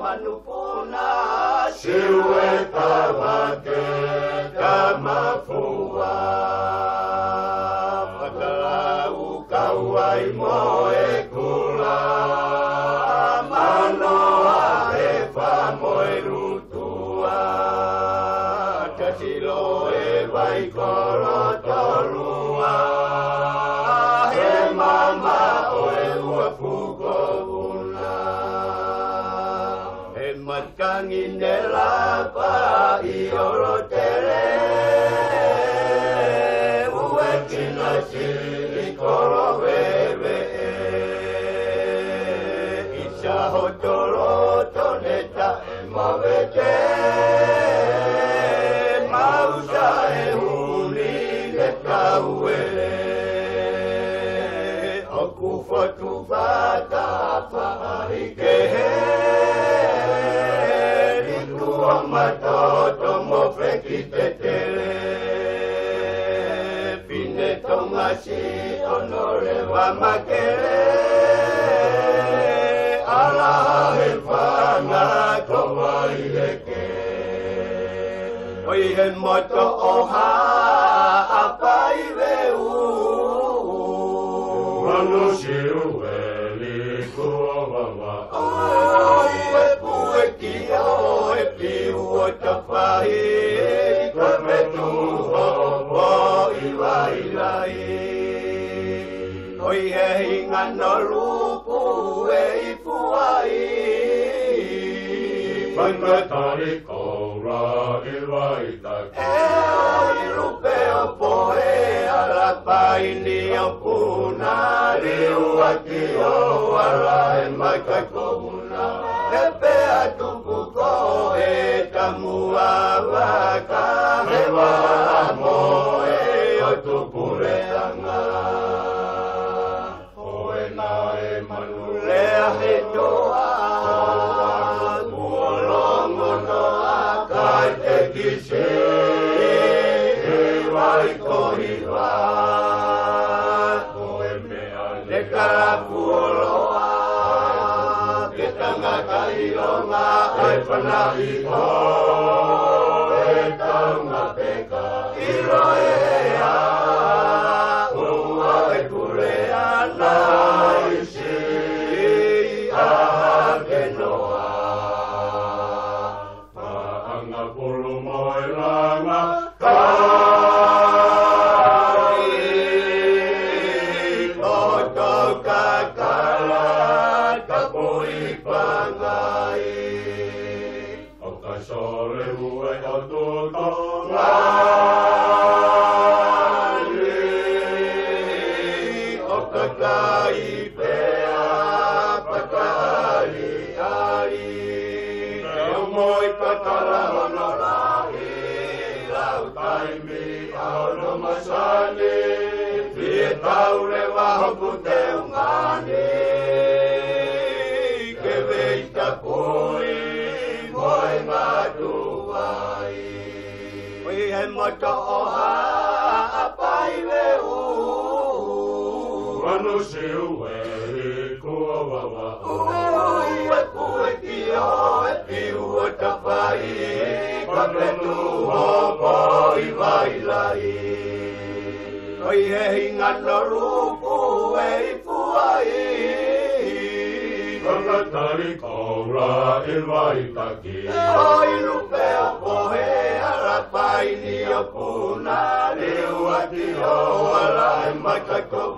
manupuna siwe tawake kamafua pakalau kauai moe kula manoa eva moe rutua kasilo e vai kolo tolua he mama oe ua fuko una he matkangine lapa i oro tere ue kinasi i kolo bebe isa hotoro toneta e mavete mausa e huli le kauele oku fata paike matoto mo fekitele fine tomasi onore wa makele ala hefanga kowaileke oi he moto oha apaive wano siueli kuovawa oi pue kia tapai kametu ho iwailai oi he ngano lupu e fuai pangatari kora iwaita oi lupe opoe ala paini opuna liuaki o ala e makakona epe atupu Muawaka hewa moe otupureanga oena e manulea he doa muolongo noa kaite kise wai kohiwa oe mea nekara puoloa ketanga kailonga ai panahi Puna, liu ati o ala e makako